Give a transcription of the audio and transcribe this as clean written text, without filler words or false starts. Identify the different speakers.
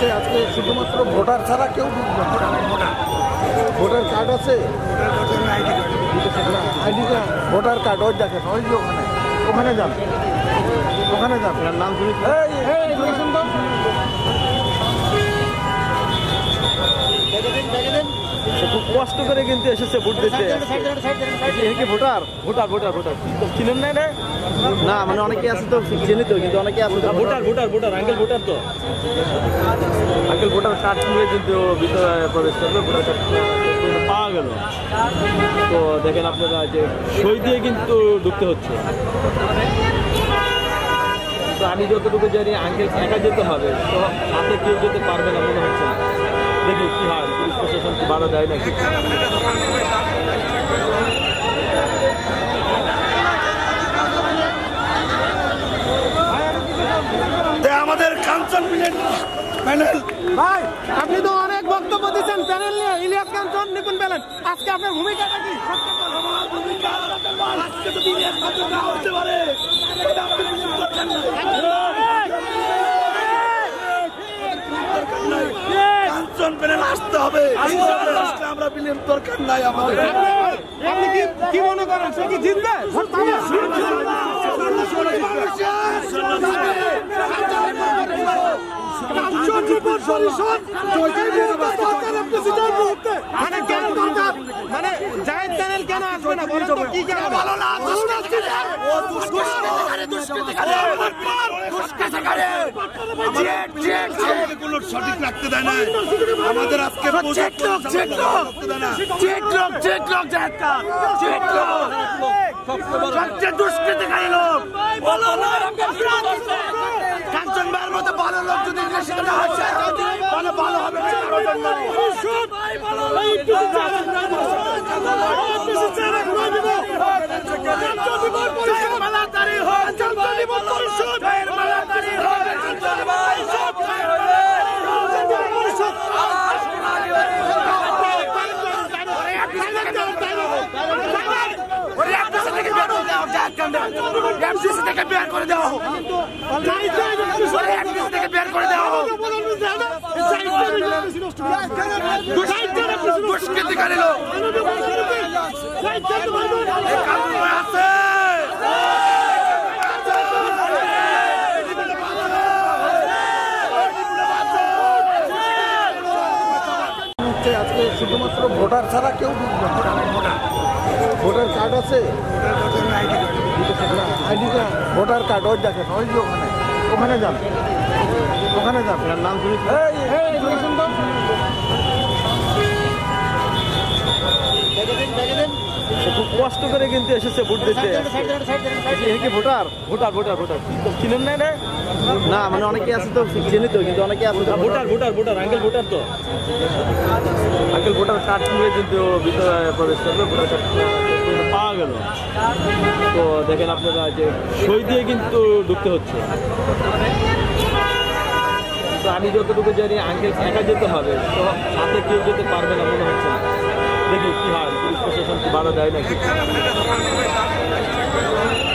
Speaker 1: হচ্ছে আজকে শুধুমাত্র ভোটার ছাড়া কেউ ঢুকবে না। ভোটার কার্ড আছে, আইডি কার্ড, ভোটার কার্ড ওই দেখেন, ওই যে ওখানে যান, ওখানে যান। নাম শুনি খুব কষ্ট করে কিন্তু এসেছে ভোট দিতে। কি ভোটার ভোটার ভোটার ভোটার চিনেন না? না মানে অনেকে আছে তো চিনি তো, কিন্তু অনেকে আছে voter voter voter uncle voter তো আঙ্কেল ভোটার কার্ড নিয়ে কিন্তু ভিতরে প্রবেশ করবে। ভোটার কার্ড পাওয়া গেল তো দেখেন আপনারা যে সই দিয়ে কিন্তু ঢুকতে হচ্ছে। তো আমি যতটুকু জানি আঙ্কেল একা যেতে হবে, তো সাথে কেউ যেতে পারবে না মনে হচ্ছে। দেখি কি হয়, পুলিশ প্রশাসন কি বাধা দেয় নাকি।
Speaker 2: আমাদের কাঞ্চন প্যানেল
Speaker 3: ভাই, আপনি তো অনেক বক্তব্য দিচ্ছেন প্যানেল নিয়ে। ইলিয়াস কাঞ্চন, নিপুণ প্যানেল, আজকে আপনার ভূমিকাটা কি?
Speaker 2: কাঞ্চন প্যানেল আসতে হবে, আমরা বিলের দরকার নাই আমাদের।
Speaker 3: আপনি কি মনে করেন সে কি জিতবে? মানে জায়েদ প্যানেল কেন আসবে না বলেন তো? কি কেন ভালো না?
Speaker 2: সঠিক রাখতে দেয় না আমাদের। আজকে দুষ্কৃতিকারী লোক কাঞ্চন ভাইয়ের মতো ভালো লোক যদি ভালো হবে। থেকে বের করে দেওয়া হোক, থেকে বের করে দেওয়া হোক। দুষ্কৃতিকারী লোক আছে।
Speaker 1: আজকে শুধুমাত্র ভোটার ছাড়া কেউ ঢুকবে না। ভোটার কার্ড আছে, আইডি কার্ড, ভোটার কার্ড ওই দেখেন, ওই যে ওখানে যান, ওখানে যান। নাম শুনি খুব কষ্ট করে কিন্তু এসেছে ভোট দিতে। কি ভোটার ভোটার ভোটার ভোটার চিনেন না? না মানে অনেকে আছে তো চিনি তো, কিন্তু অনেকে আছে voter voter voter uncle voter তো আঙ্কেল ভোটার কার্ড নিয়ে কিন্তু ভিতরে প্রবেশ করবে। ভোটার কার্ড পাওয়া গেল তো দেখেন আপনারা যে সই দিয়ে কিন্তু ঢুকতে হচ্ছে। তো আমি যতটুকু জানি আঙ্কেল একা যেতে হবে, তো সাথে কেউ যেতে পারবে না মনে হচ্ছে। দেখি কি হয়, পুলিশ প্রশাসন কি বাধা দেয় নাকি।